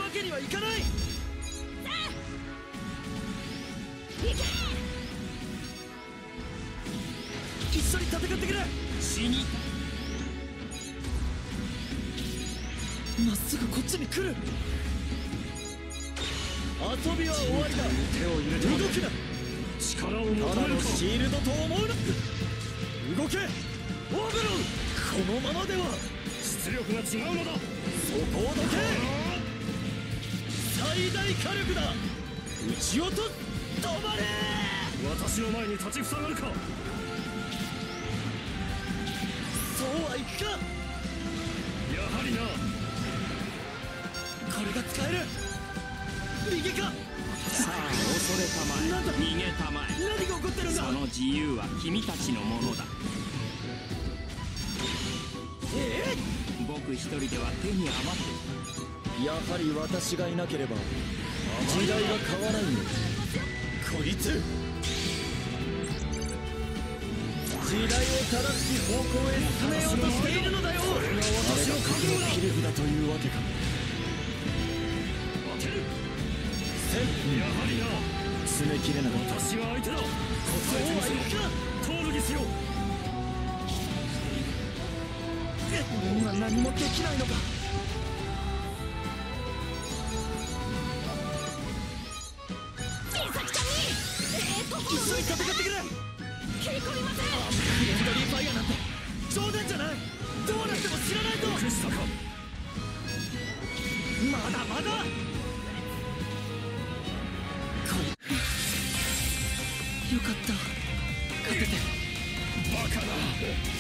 けにはいかない。一緒に戦ってくれ。死にまっすぐこっちに来る。遊びは終わりだ。手を入れて動くな。力を求めるか。シールドと思うな。動けオーブロン。このままでは出力が違うのだ。そこをどけ。最大火力だ。撃ち落とす。止まれ。私の前に立ちふさがるか。そうはいくか。やはりな。これが使える。右か。 さあ恐れたまえ、逃げたまえ。 何が起こってるんだ。 その自由は君たちのものだ。僕一人では手に余っている。 やはり私がいなければ時代が変わらんよ。こいつ時代を正しき方向へ進めようとしているのだよ。これが私の覚悟だ。切り札というわけか。当てる。やはりな。詰め切れなかった。私は相手だ。答えてみせろ。通るにしよう。俺には何もできないのか。美咲ちゃんに一緒に戦ってくれ。切り込みません。フレンドリーファイアなんて冗談じゃない。どうなっても知らないと。びっくりしたか。まだまだ。よかった勝てて。バカな。